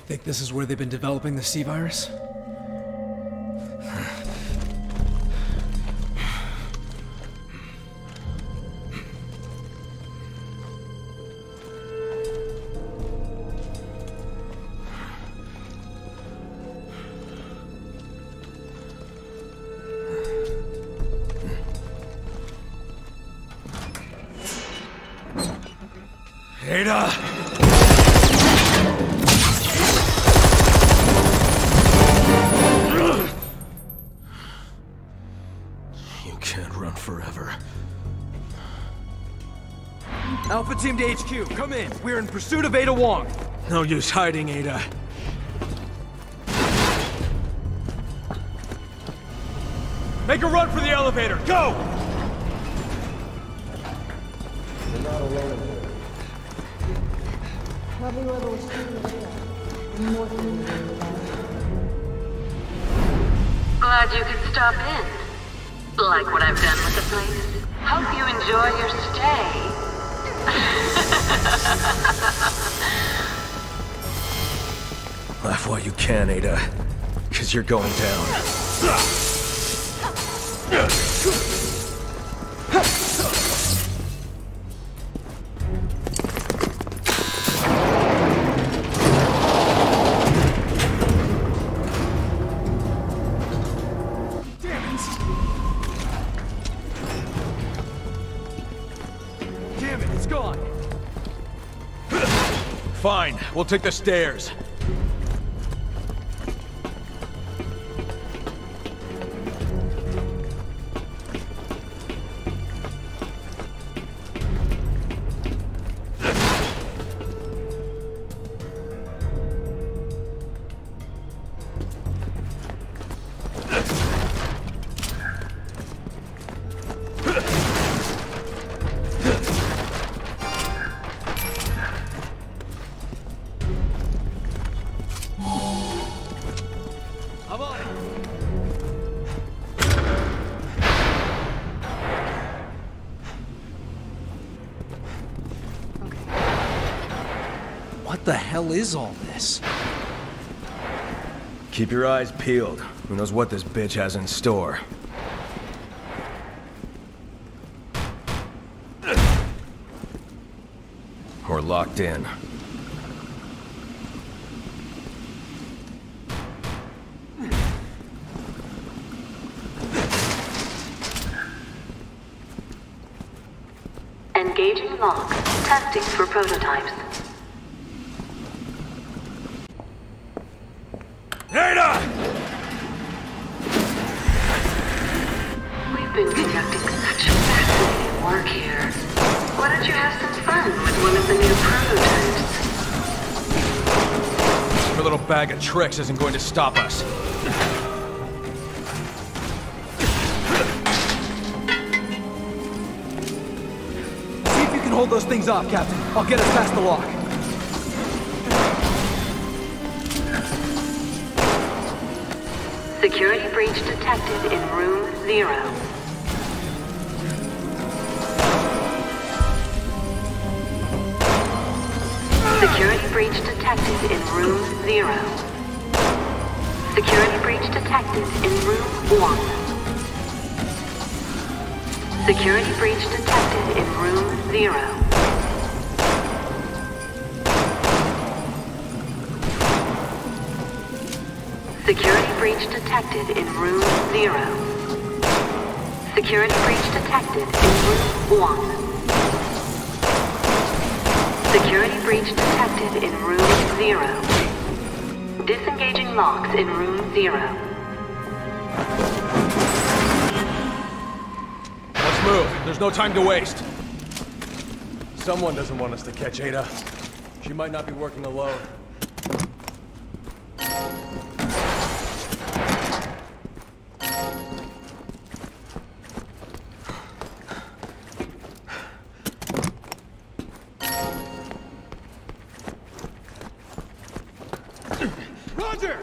Think this is where they've been developing the C virus? Ada! You can't run forever. Alpha Team to HQ, come in. We're in pursuit of Ada Wong. No use hiding, Ada. Make a run for the elevator, go! You're not alone here. Lovely level of student data. More than Glad you could stop in. Like what I've done with the place. Hope you enjoy your stay. Laugh while you can, Ada. 'Cause you're going down. Damn it, it's gone. Fine, we'll take the stairs. I'm on it. What the hell is all this? Keep your eyes peeled. Who knows what this bitch has in store? We're locked in. Engaging lock. Testing for prototypes. Ada! We've been conducting such fascinating work here. Why don't you have some fun with one of the new prototypes? Your little bag of tricks isn't going to stop us. See if you can hold those things off, Captain. I'll get us past the lock. Security breach detected in room 0. Security breach detected in room 0. Security breach detected in room 1. Security breach detected in room 0. Security breach detected in room 0. Security breach detected in room 1. Security breach detected in room 0. Disengaging locks in room 0. Let's move. There's no time to waste. Someone doesn't want us to catch Ada. She might not be working alone. Roger!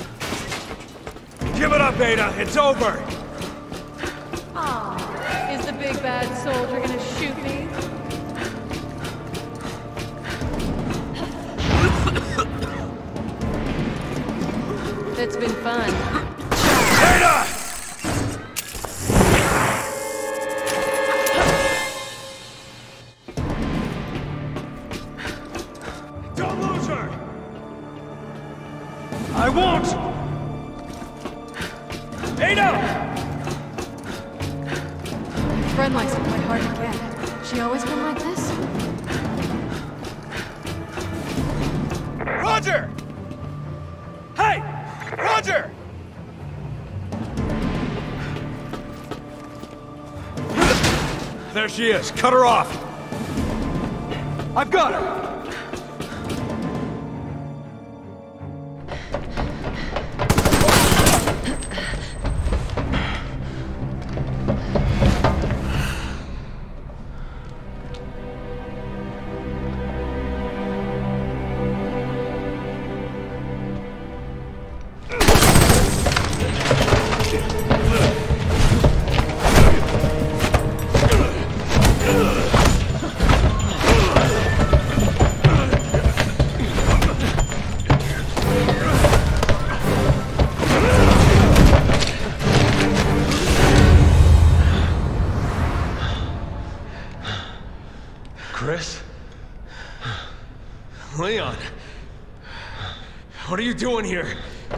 Give it up, Ada. It's over. Aw, is the big bad soldier gonna shoot me? It's been fun. Ada! Don't lose her! I won't! Ada! Friend likes it quite hard to get. She always been like this? Roger! Hey! Roger! There she is. Cut her off. I've got her! Chris? Leon? What are you doing here?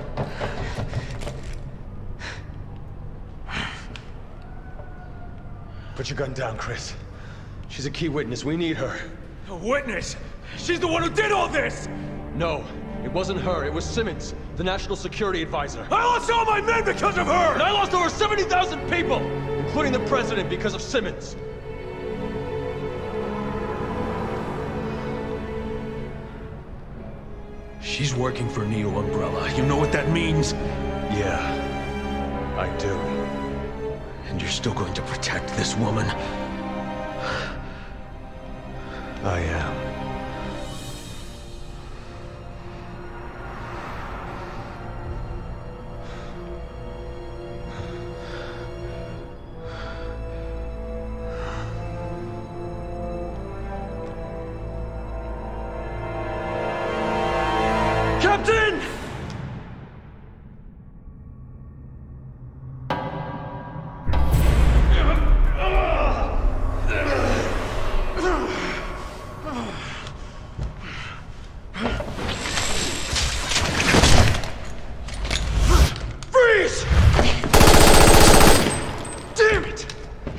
Put your gun down, Chris. She's a key witness. We need her. A witness? She's the one who did all this! No, it wasn't her. It was Simmons, the National Security Advisor. I lost all my men because of her! And I lost over 70,000 people, including the president, because of Simmons. She's working for Neo Umbrella. You know what that means? Yeah, I do. And you're still going to protect this woman? I am. Captain! Freeze! Damn it!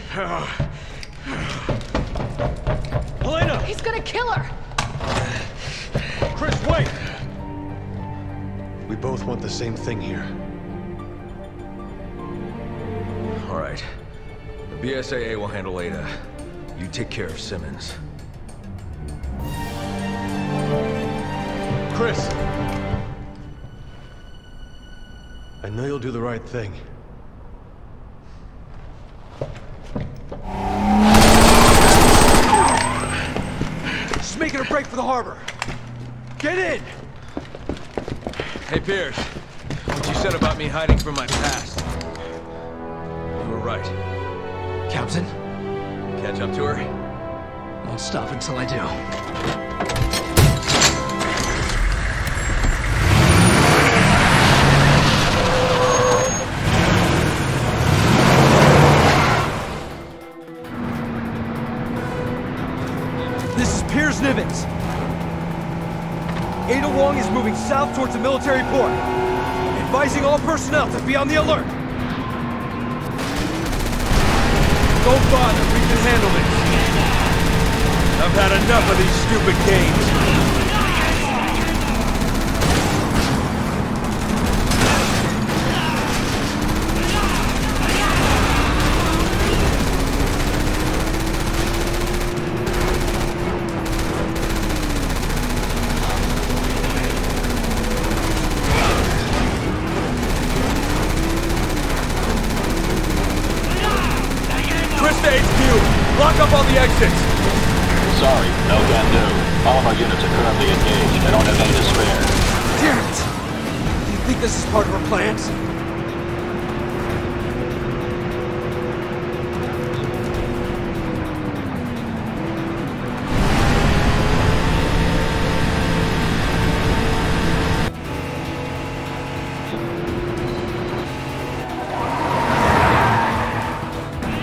Helena! He's gonna kill her! Chris, wait! We both want the same thing here. All right. The BSAA will handle Ada. You take care of Simmons. Chris! I know you'll do the right thing. Just making a break for the harbor. Get in! Hey, Piers. What you said about me hiding from my past. You were right. Captain, Catch up to her? won't stop until I do. This is Piers Nibbins. Ada Wong is moving south towards the military port. Advising all personnel to be on the alert. Don't bother, we can handle this. I've had enough of these stupid games. Lock up all the exits! Sorry, no can do. All of our units are currently engaged. I don't have any to spare. Damn it! Do you think this is part of our plans?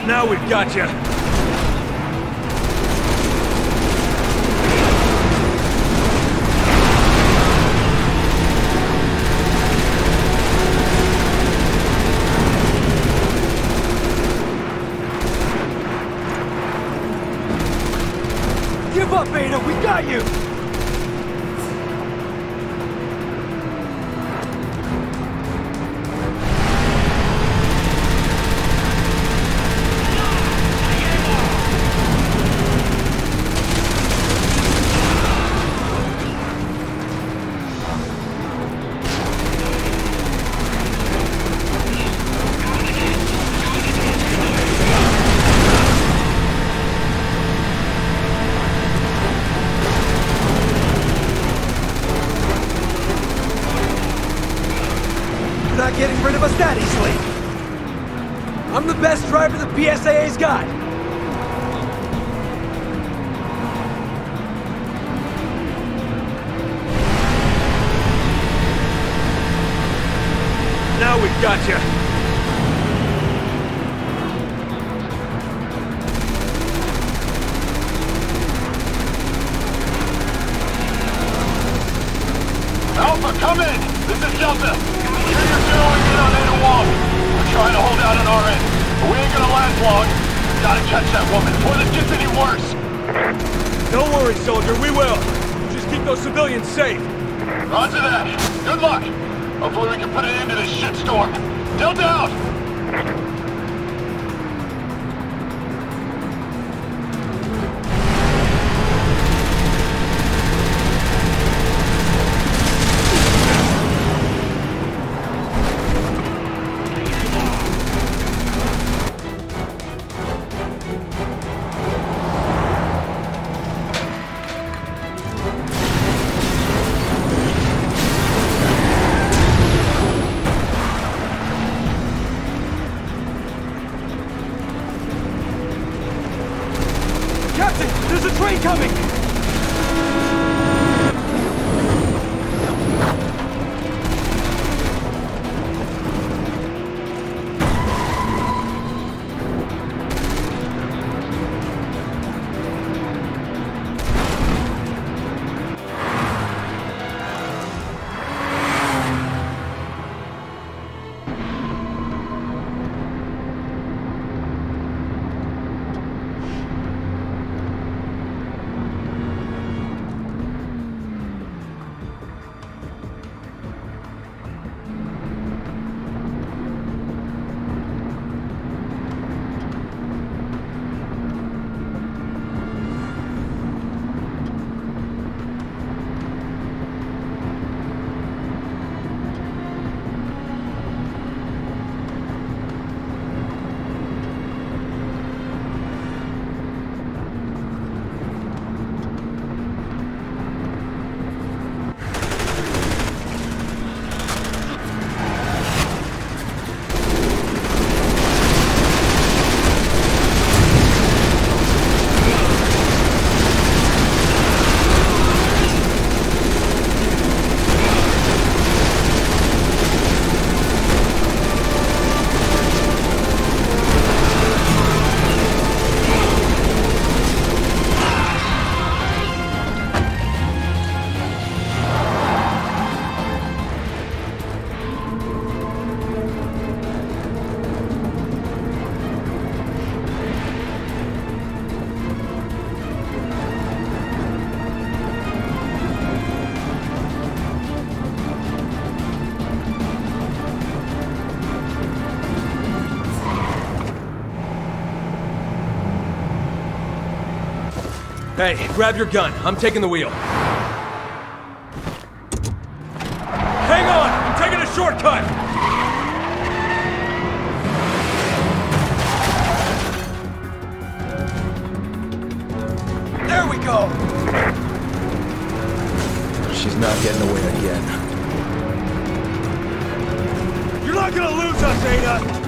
Now we've got you. Give up, Ada! We got you! Not getting rid of us that easily. I'm the best driver the PSAA's got. Now we've got you. Alpha, come in! This is Delta. You're zeroing in on Ada Wong. We're trying to hold out on our end, but we ain't gonna last long. Gotta catch that woman before this gets any worse. Don't worry, soldier, we will. Just keep those civilians safe. Roger that. Good luck. Hopefully we can put an end to this shitstorm. Delta out! Captain, there's a train coming! Hey, grab your gun. I'm taking the wheel. Hang on! I'm taking a shortcut! There we go! She's not getting away again. You're not gonna lose us, Ada!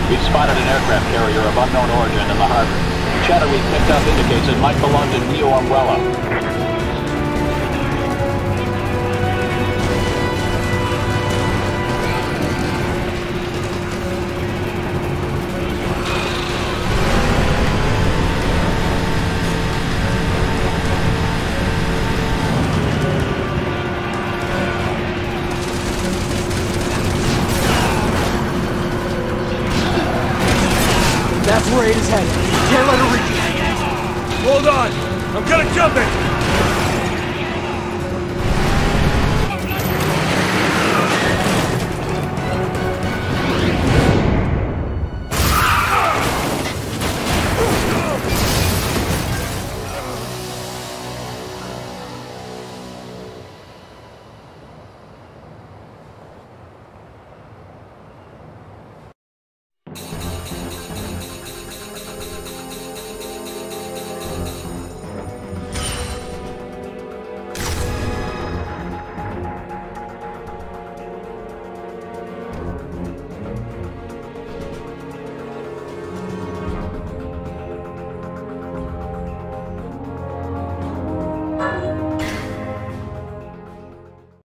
We've spotted an aircraft carrier of unknown origin in the harbor. Chatter we've picked up indicates it might belong to Neo Umbrella. That's where Ada's headed. Can't let her reach it. Hold on! I'm gonna jump it!